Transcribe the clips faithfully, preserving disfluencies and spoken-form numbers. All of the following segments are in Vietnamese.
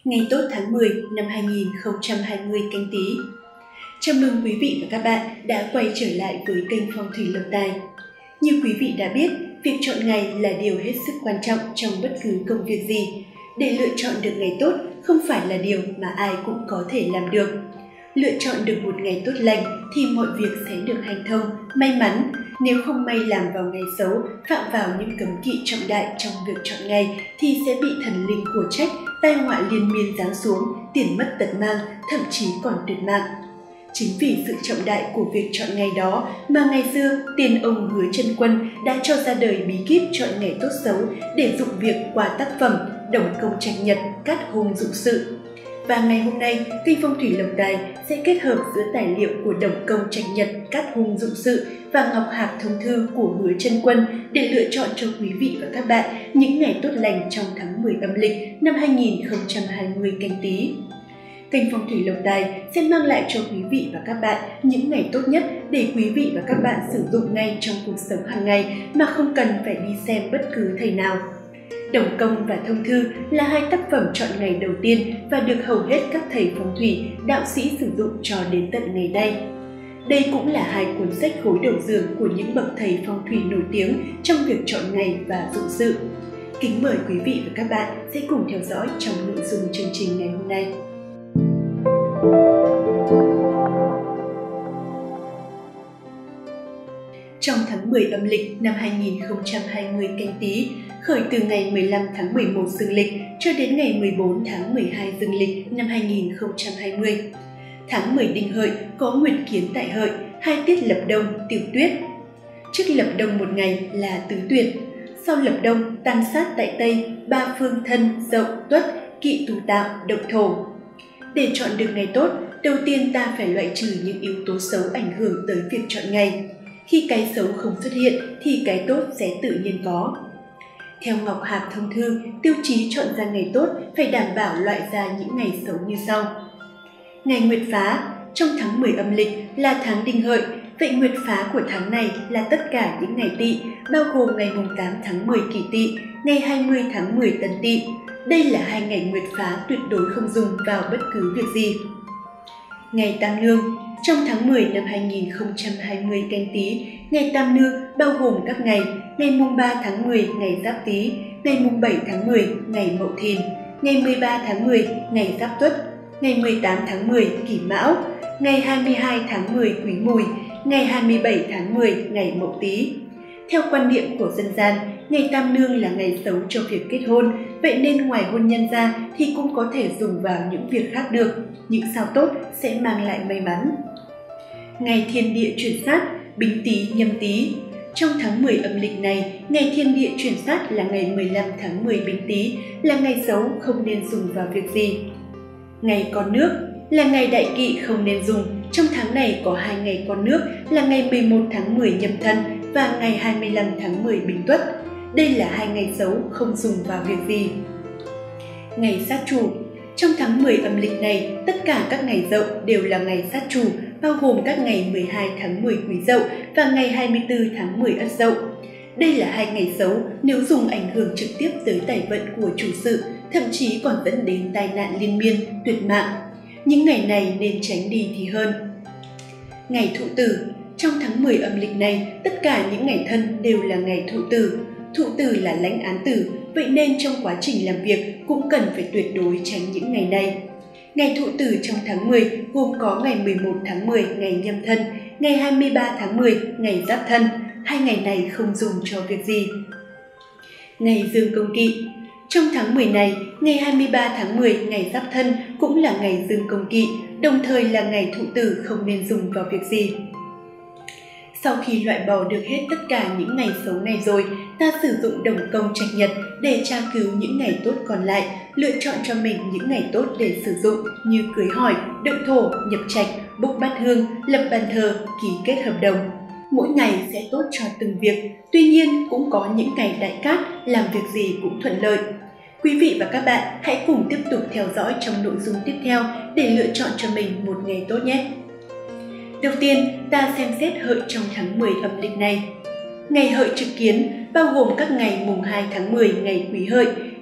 Ngày tốt tháng mười năm hai nghìn không trăm hai mươi Canh Tý. Chào mừng quý vị và các bạn đã quay trở lại với kênh Phong thủy Lộc Tài. Như quý vị đã biết, việc chọn ngày là điều hết sức quan trọng trong bất cứ công việc gì. Để lựa chọn được ngày tốt không phải là điều mà ai cũng có thể làm được. Lựa chọn được một ngày tốt lành thì mọi việc sẽ được hanh thông, may mắn. Nếu không may làm vào ngày xấu, phạm vào những cấm kỵ trọng đại trong việc chọn ngày thì sẽ bị thần linh của trách, tai họa liên miên giáng xuống, tiền mất tật mang, thậm chí còn tuyệt mạng. Chính vì sự trọng đại của việc chọn ngày đó mà ngày xưa tiền ông Hứa Chân Quân đã cho ra đời bí kíp chọn ngày tốt xấu để dụng việc qua tác phẩm Đồng Công Trạch Nhật, Cát Hung Dụng Sự. Và ngày hôm nay, kênh Phong thủy Lộc Tài sẽ kết hợp giữa tài liệu của Đồng Công Trạch Nhật, Cát Hung Dụng Sự và Ngọc Hạc Thông Thư của Hứa Chân Quân để lựa chọn cho quý vị và các bạn những ngày tốt lành trong tháng mười âm lịch năm hai nghìn không trăm hai mươi Canh Tý. Kênh Phong thủy Lộc Tài sẽ mang lại cho quý vị và các bạn những ngày tốt nhất để quý vị và các bạn sử dụng ngay trong cuộc sống hàng ngày mà không cần phải đi xem bất cứ thầy nào. Đồng Công và Thông Thư là hai tác phẩm chọn ngày đầu tiên và được hầu hết các thầy phong thủy, đạo sĩ sử dụng cho đến tận ngày nay. Đây cũng là hai cuốn sách gối đầu giường của những bậc thầy phong thủy nổi tiếng trong việc chọn ngày và dụng sự. Kính mời quý vị và các bạn sẽ cùng theo dõi trong nội dung chương trình ngày hôm nay. Trong tháng mười âm lịch năm hai nghìn không trăm hai mươi Canh Tý, khởi từ ngày mười lăm tháng mười một dương lịch cho đến ngày mười bốn tháng mười hai dương lịch năm hai nghìn không trăm hai mươi. Tháng mười Đinh Hợi có nguyệt kiến tại Hợi, hai tiết lập đông, tiểu tuyết. Trước lập đông một ngày là tứ tuyệt, sau lập đông tam sát tại Tây, ba phương thân, dậu, tuất, kỵ tù tạo, độc thổ. Để chọn được ngày tốt, đầu tiên ta phải loại trừ những yếu tố xấu ảnh hưởng tới việc chọn ngày. Khi cái xấu không xuất hiện thì cái tốt sẽ tự nhiên có. Theo Ngọc Hạc Thông Thư, tiêu chí chọn ra ngày tốt phải đảm bảo loại ra những ngày xấu như sau. Ngày nguyệt phá, trong tháng mười âm lịch là tháng Đinh Hợi, vậy nguyệt phá của tháng này là tất cả những ngày Tỵ, bao gồm ngày tám tháng mười Kỷ Tỵ, ngày hai mươi tháng mười Tân Tỵ. Đây là hai ngày nguyệt phá tuyệt đối không dùng vào bất cứ việc gì. Ngày Tam Nương, trong tháng mười năm hai nghìn không trăm hai mươi Canh Tý, ngày Tam Nương bao gồm các ngày ngày mùng ba tháng mười ngày Giáp Tý, ngày mùng bảy tháng mười ngày Mậu Thìn, ngày mười ba tháng mười ngày Giáp Tuất, ngày mười tám tháng mười Kỷ Mão, ngày hai mươi hai tháng mười Quý Mùi, ngày hai mươi bảy tháng mười ngày Mậu Tý. Theo quan niệm của dân gian, ngày Tam Nương là ngày xấu cho việc kết hôn, vậy nên ngoài hôn nhân ra thì cũng có thể dùng vào những việc khác được. Những sao tốt sẽ mang lại may mắn. Ngày Thiên Địa chuyển sát, Bính Tý Nhâm Tý. Trong tháng mười âm lịch này, ngày Thiên Địa chuyển sát là ngày mười lăm tháng mười Bính Tý, là ngày xấu không nên dùng vào việc gì. Ngày Con Nước là ngày đại kỵ không nên dùng. Trong tháng này có hai ngày Con Nước là ngày mười một tháng mười Nhâm Thân và ngày hai mươi lăm tháng mười Bính Tuất. Đây là hai ngày xấu không dùng vào việc gì. Ngày Sát Chủ. Trong tháng mười âm lịch này, tất cả các ngày Dậu đều là ngày sát chủ, bao gồm các ngày mười hai tháng mười Quý Dậu và ngày hai mươi tư tháng mười Ất Dậu. Đây là hai ngày xấu nếu dùng ảnh hưởng trực tiếp tới tài vận của chủ sự, thậm chí còn dẫn đến tai nạn liên miên, tuyệt mạng. Những ngày này nên tránh đi thì hơn. Ngày Thụ Tử. Trong tháng mười âm lịch này, tất cả những ngày Thân đều là ngày Thụ Tử. Thụ Tử là lãnh án tử, vậy nên trong quá trình làm việc cũng cần phải tuyệt đối tránh những ngày này. Ngày Thụ Tử trong tháng mười gồm có ngày mười một tháng mười ngày Nhâm Thân, ngày hai mươi ba tháng mười ngày Giáp Thân. Hai ngày này không dùng cho việc gì. Ngày Dương Công Kỵ. Trong tháng mười này, ngày hai mươi ba tháng mười ngày Giáp Thân cũng là ngày Dương Công Kỵ, đồng thời là ngày Thụ Tử không nên dùng vào việc gì. Sau khi loại bỏ được hết tất cả những ngày xấu này rồi, ta sử dụng Đồng Công Trạch Nhật để tra cứu những ngày tốt còn lại, lựa chọn cho mình những ngày tốt để sử dụng như cưới hỏi, động thổ, nhập trạch, bốc bát hương, lập bàn thờ, ký kết hợp đồng. Mỗi ngày sẽ tốt cho từng việc, tuy nhiên cũng có những ngày đại cát, làm việc gì cũng thuận lợi. Quý vị và các bạn hãy cùng tiếp tục theo dõi trong nội dung tiếp theo để lựa chọn cho mình một ngày tốt nhé. Đầu tiên, ta xem xét Hợi trong tháng mười âm lịch này. Ngày Hợi trực kiến bao gồm các ngày mùng hai tháng mười ngày Quý Hợi,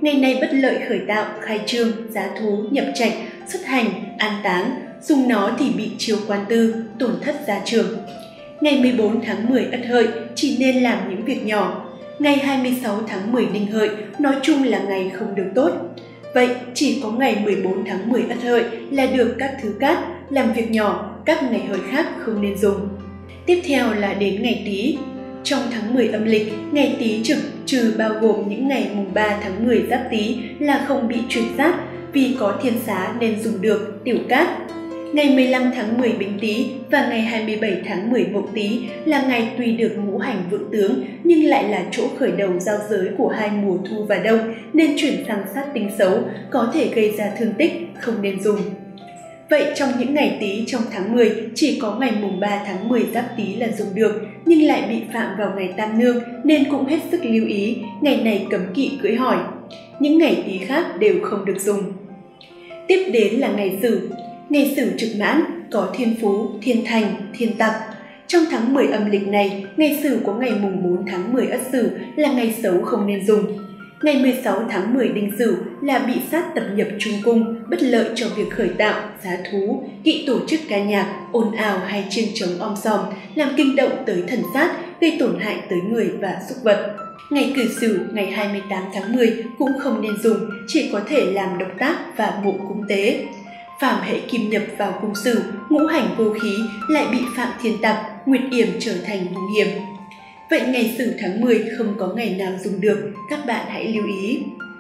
ngày này bất lợi khởi tạo, khai trương, giá thú, nhập trạch, xuất hành, an táng, dùng nó thì bị chiêu quan tư, tổn thất gia trường. Ngày mười bốn tháng mười Ất Hợi chỉ nên làm những việc nhỏ. Ngày hai mươi sáu tháng mười Đinh Hợi nói chung là ngày không được tốt. Vậy chỉ có ngày mười bốn tháng mười Ất Hợi là được các thứ cát, làm việc nhỏ, các ngày hợi khác không nên dùng. Tiếp theo là đến ngày Tý. Trong tháng mười âm lịch, ngày Tý trực trừ bao gồm những ngày mùng ba tháng mười Giáp Tý là không bị chuyển sát, vì có thiên xá nên dùng được tiểu cát. Ngày mười lăm tháng mười Bính Tý và ngày hai mươi bảy tháng mười Mậu Tý là ngày tuy được ngũ hành vượng tướng nhưng lại là chỗ khởi đầu giao giới của hai mùa thu và đông nên chuyển sang sát tinh xấu, có thể gây ra thương tích, không nên dùng. Vậy trong những ngày Tý trong tháng mười, chỉ có ngày mùng ba tháng mười Giáp Tý là dùng được, nhưng lại bị phạm vào ngày Tam Nương nên cũng hết sức lưu ý, ngày này cấm kỵ cưỡi hỏi. Những ngày Tý khác đều không được dùng. Tiếp đến là ngày Sửu. Ngày Sửu trực mãn, có thiên phú, thiên thành, thiên tặc. Trong tháng mười âm lịch này, ngày Sửu có ngày mùng bốn tháng mười Ất Sửu là ngày xấu không nên dùng. Ngày mười sáu tháng mười Đinh Sửu là bị sát tập nhập trung cung, bất lợi cho việc khởi tạo, giá thú, kỵ tổ chức ca nhạc, ồn ào hay chiêng trống om sòm, làm kinh động tới thần sát, gây tổn hại tới người và súc vật. Ngày Cửu Sửu ngày hai mươi tám tháng mười cũng không nên dùng, chỉ có thể làm độc tác và mộ cúng tế. Phàm hễ kim nhập vào cung Sửu, ngũ hành vô khí lại bị phạm thiên tặc, nguyệt yểm trở thành hung hiểm. Vậy ngày Sửu tháng mười không có ngày nào dùng được, các bạn hãy lưu ý.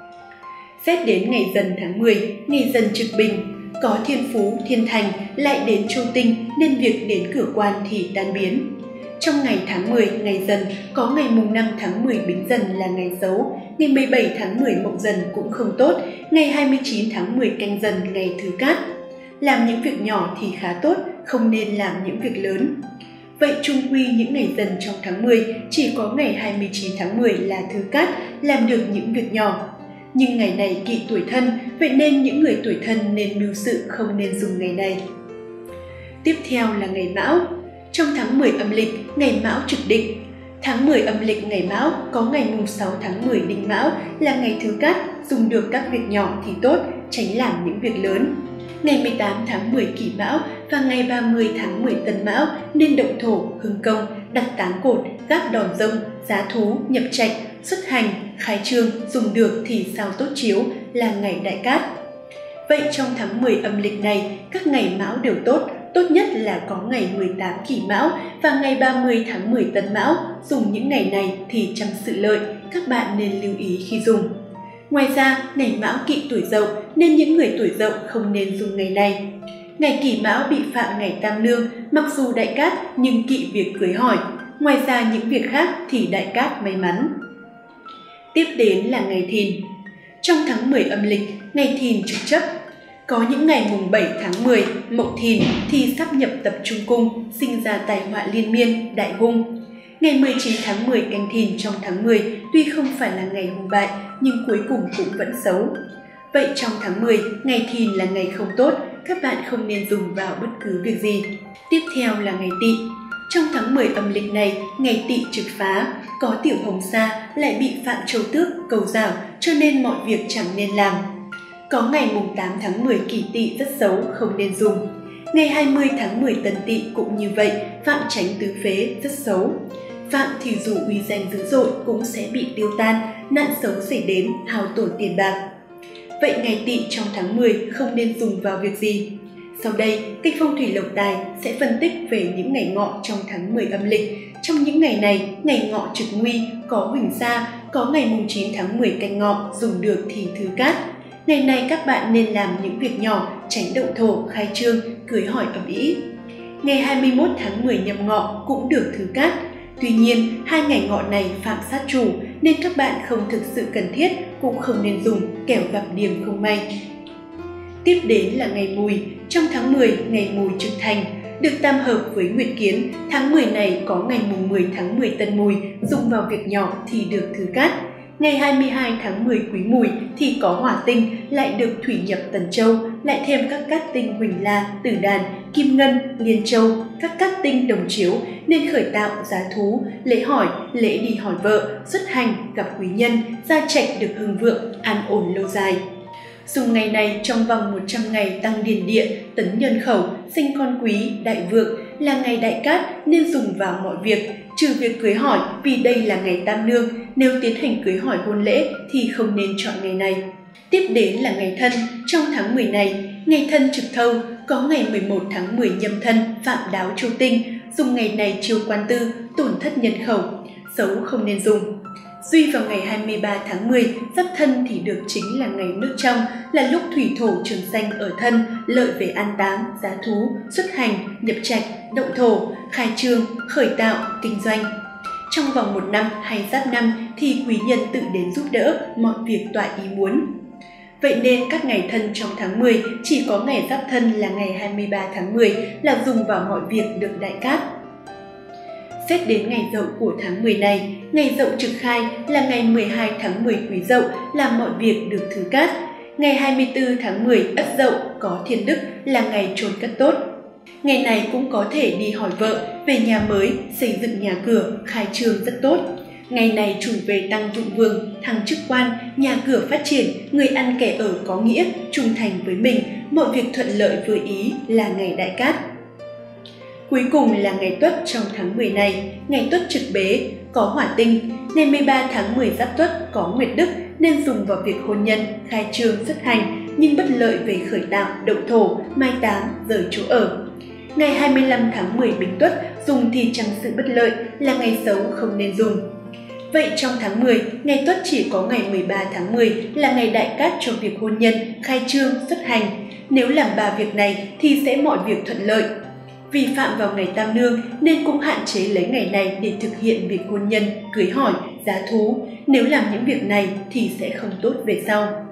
Xét đến ngày Dần tháng mười, ngày Dần trực Bình, có thiên phú, thiên thành lại đến châu tinh nên việc đến cửa quan thì tan biến. Trong ngày tháng mười, ngày Dần, có ngày mùng năm tháng mười Bính Dần là ngày xấu, ngày mười bảy tháng mười Mậu Dần cũng không tốt, ngày hai mươi chín tháng mười Canh Dần ngày thứ cát. Làm những việc nhỏ thì khá tốt, không nên làm những việc lớn. Vậy chung quy những ngày Dần trong tháng mười, chỉ có ngày hai mươi chín tháng mười là thứ cát, làm được những việc nhỏ. Nhưng ngày này kỵ tuổi Thân, vậy nên những người tuổi Thân nên mưu sự không nên dùng ngày này. Tiếp theo là ngày Mão. Trong tháng mười âm lịch, ngày Mão trực Định. Tháng mười âm lịch ngày Mão có ngày mùng sáu tháng mười Đinh Mão là ngày thứ cát, dùng được các việc nhỏ thì tốt, tránh làm những việc lớn. Ngày mười tám tháng mười Kỷ Mão và ngày ba mươi tháng mười Tân Mão nên động thổ, hưng công, đặt táng cột, gác đòn rông, giá thú, nhập trạch, xuất hành, khai trương, dùng được thì sao tốt chiếu là ngày đại cát. Vậy trong tháng mười âm lịch này, các ngày Mão đều tốt, tốt nhất là có ngày mười tám Kỷ Mão và ngày ba mươi tháng mười Tân Mão. Dùng những ngày này thì trăm sự lợi, các bạn nên lưu ý khi dùng. Ngoài ra, ngày Mão kỵ tuổi Dậu nên những người tuổi Dậu không nên dùng ngày này. Ngày Kỷ Mão bị phạm ngày Tam Nương, mặc dù đại cát nhưng kỵ việc cưới hỏi. Ngoài ra những việc khác thì đại cát may mắn. Tiếp đến là ngày Thìn. Trong tháng mười âm lịch, ngày Thìn trực chấp. Có những ngày mùng bảy tháng mười, Mậu Thìn thì sắp nhập tập trung cung, sinh ra tai họa liên miên, đại hung. Ngày mười chín tháng mười Canh Thìn trong tháng mười tuy không phải là ngày hung bại nhưng cuối cùng cũng vẫn xấu. Vậy trong tháng mười, ngày Thìn là ngày không tốt, các bạn không nên dùng vào bất cứ việc gì. Tiếp theo là ngày Tỵ. Trong tháng mười âm lịch này, ngày Tỵ trực phá, có tiểu hồng sa lại bị phạm châu tước, cầu rào cho nên mọi việc chẳng nên làm. Có ngày mùng tám tháng mười Kỷ Tỵ rất xấu, không nên dùng. Ngày hai mươi tháng mười Tân Tỵ cũng như vậy, phạm tránh tứ phế rất xấu. Phạm thì dù uy danh dữ dội cũng sẽ bị tiêu tan, nạn xấu xảy đến, hao tổn tiền bạc. Vậy ngày Tỵ trong tháng mười không nên dùng vào việc gì? Sau đây, kênh Phong thủy Lộc Tài sẽ phân tích về những ngày ngọ trong tháng mười âm lịch. Trong những ngày này, ngày ngọ trực nguy, có huỳnh sa, có ngày mùng chín tháng mười Canh Ngọ, dùng được thì thứ cát. Ngày này các bạn nên làm những việc nhỏ, tránh động thổ, khai trương, cưới hỏi ầm ĩ. Ngày hai mươi mốt tháng mười Nhâm Ngọ cũng được thứ cát. Tuy nhiên, hai ngày ngọ này phạm sát chủ nên các bạn không thực sự cần thiết cũng không nên dùng, kẻo gặp điểm không may. Tiếp đến là ngày Mùi. Trong tháng mười, ngày Mùi trực thành, được tam hợp với Nguyệt Kiến. Tháng mười này có ngày mùng mười tháng mười Tân Mùi, dùng vào việc nhỏ thì được thứ cát. Ngày hai mươi hai tháng mười Quý Mùi thì có hỏa tinh lại được thủy nhập Tần Châu, lại thêm các cát tinh Huỳnh La, Tử Đàn, Kim Ngân, Liên Châu, các cát tinh đồng chiếu nên khởi tạo giá thú, lễ hỏi, lễ đi hỏi vợ, xuất hành, gặp quý nhân, gia trạch được hưng vượng, an ổn lâu dài. Dùng ngày này trong vòng một trăm ngày tăng điền địa, tấn nhân khẩu, sinh con quý, đại vượng, là ngày đại cát nên dùng vào mọi việc, trừ việc cưới hỏi vì đây là ngày tam nương, nếu tiến hành cưới hỏi hôn lễ thì không nên chọn ngày này. Tiếp đến là ngày Thân, trong tháng mười này, ngày Thân trực thâu, có ngày mười một tháng mười nhâm Thân, phạm đáo chu tinh, dùng ngày này chiêu quan tư, tổn thất nhân khẩu, xấu không nên dùng. Duy vào ngày hai mươi ba tháng mười, Giáp Thân thì được chính là ngày nước trong, là lúc thủy thổ trường sanh ở thân, lợi về an táng, giá thú, xuất hành, nhập trạch, động thổ, khai trương, khởi tạo, kinh doanh. Trong vòng một năm hay Giáp năm thì quý nhân tự đến giúp đỡ, mọi việc tọa ý muốn. Vậy nên các ngày Thân trong tháng mười chỉ có ngày Giáp Thân là ngày hai mươi ba tháng mười là dùng vào mọi việc được đại cát. Xét đến ngày Dậu của tháng mười này, ngày Dậu trực khai là ngày mười hai tháng mười Quý Dậu, làm mọi việc được thứ cát. Ngày hai mươi tư tháng mười Ất Dậu có thiên đức, là ngày chôn cất tốt. Ngày này cũng có thể đi hỏi vợ, về nhà mới, xây dựng nhà cửa, khai trương rất tốt. Ngày này chủ về tăng dụng vương, thăng chức quan, nhà cửa phát triển, người ăn kẻ ở có nghĩa, trung thành với mình, mọi việc thuận lợi vừa ý, là ngày đại cát. Cuối cùng là ngày Tuất trong tháng mười này, ngày Tuất trực bế, có hỏa tinh, ngày mười ba tháng mười Giáp Tuất có nguyệt đức nên dùng vào việc hôn nhân, khai trương, xuất hành, nhưng bất lợi về khởi tạo, động thổ, mai táng, rời chỗ ở. Ngày hai mươi lăm tháng mười Bính Tuất dùng thì chẳng sự bất lợi, là ngày xấu không nên dùng. Vậy trong tháng mười, ngày Tuất chỉ có ngày mười ba tháng mười là ngày đại cát cho việc hôn nhân, khai trương, xuất hành. Nếu làm ba việc này thì sẽ mọi việc thuận lợi. Vì phạm vào ngày tam nương nên cũng hạn chế lấy ngày này để thực hiện việc hôn nhân, cưới hỏi, giá thú. Nếu làm những việc này thì sẽ không tốt về sau.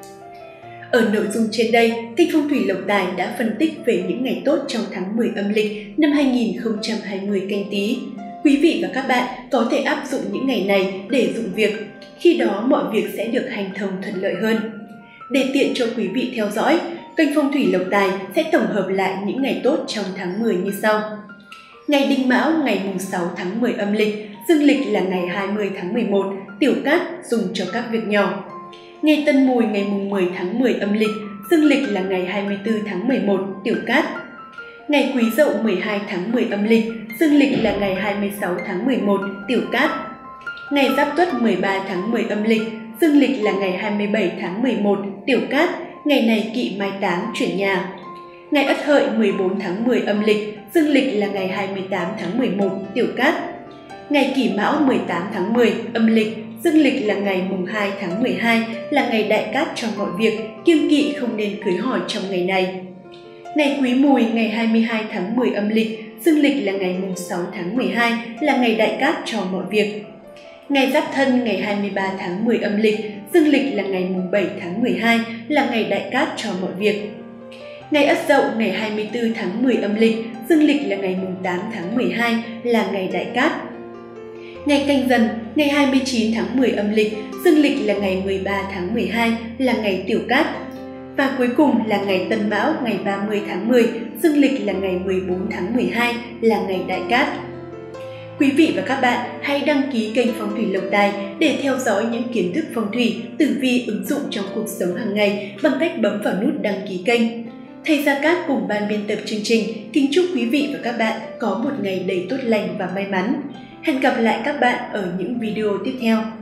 Ở nội dung trên đây, kênh Phong thủy Lộc Tài đã phân tích về những ngày tốt trong tháng mười âm lịch năm hai nghìn không trăm hai mươi Canh Tý. Quý vị và các bạn có thể áp dụng những ngày này để dụng việc, khi đó mọi việc sẽ được hành thông thuận lợi hơn. Để tiện cho quý vị theo dõi, kênh Phong thủy Lộc Tài sẽ tổng hợp lại những ngày tốt trong tháng mười như sau. Ngày Đinh Mão ngày sáu tháng mười âm lịch, dương lịch là ngày hai mươi tháng mười một, tiểu cát dùng cho các việc nhỏ. Ngày Tân Mùi ngày mười tháng mười âm lịch, dương lịch là ngày hai mươi tư tháng mười một, tiểu cát. Ngày Quý Dậu mười hai tháng mười âm lịch, dương lịch là ngày hai mươi sáu tháng mười một, tiểu cát. Ngày Giáp Tuất mười ba tháng mười âm lịch, dương lịch là ngày hai mươi bảy tháng mười một, tiểu cát. Ngày này kỵ mai táng chuyển nhà. Ngày Ất Hợi mười bốn tháng mười âm lịch, dương lịch là ngày hai mươi tám tháng mười một, tiểu cát. Ngày Kỷ Mão mười tám tháng mười âm lịch, dương lịch là ngày mùng hai tháng mười hai, là ngày đại cát cho mọi việc, kiêng kỵ không nên cưới hỏi trong ngày này. Ngày Quý Mùi ngày hai mươi hai tháng mười âm lịch, dương lịch là ngày mùng sáu tháng mười hai, là ngày đại cát cho mọi việc. Ngày Giáp Thân ngày hai mươi ba tháng mười âm lịch, dương lịch là ngày mùng bảy tháng mười hai, là ngày đại cát cho mọi việc. Ngày Ất Dậu ngày hai mươi tư tháng mười âm lịch, dương lịch là ngày mùng tám tháng mười hai, là ngày đại cát. Ngày Canh Dần ngày hai mươi chín tháng mười âm lịch, dương lịch là ngày mười ba tháng mười hai, là ngày tiểu cát. Và cuối cùng là ngày Tân Mão ngày ba mươi tháng mười, dương lịch là ngày mười bốn tháng mười hai, là ngày đại cát. Quý vị và các bạn hãy đăng ký kênh Phong thủy Lộc Tài để theo dõi những kiến thức phong thủy, tử vi ứng dụng trong cuộc sống hàng ngày bằng cách bấm vào nút đăng ký kênh. Thầy Gia Cát cùng ban biên tập chương trình kính chúc quý vị và các bạn có một ngày đầy tốt lành và may mắn. Hẹn gặp lại các bạn ở những video tiếp theo.